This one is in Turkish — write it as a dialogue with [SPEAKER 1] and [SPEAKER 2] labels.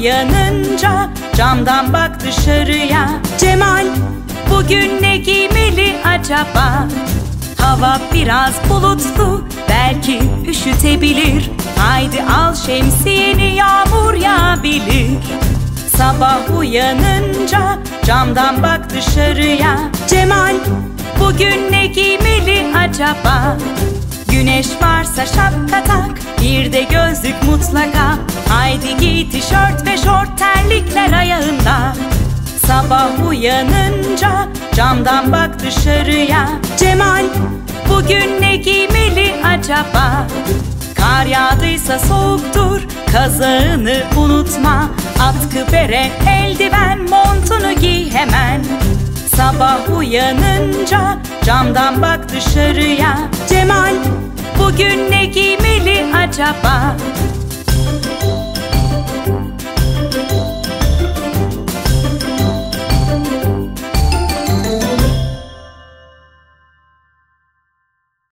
[SPEAKER 1] uyanınca camdan bak dışarıya. Cemal bugün ne giymeli acaba? Hava biraz bulutlu, belki üşütebilir. Haydi al şemsiyeni, yağmur yağabilir. Sabah uyanınca camdan bak dışarıya. Cemal bugün ne giymeli acaba? Güneş varsa şapka tak, bir de gözlük mutlaka. Haydi giy tişört ve şort, terlikler ayağında. Sabah uyanınca camdan bak dışarıya. Cemal bugün ne giymeli acaba? Kar yağdıysa soğuktur, kazağını unutma. Atkı, bere, eldiven, montunu giy hemen. Sabah uyanınca camdan bak dışarıya. Cemal bugün ne giymeli acaba?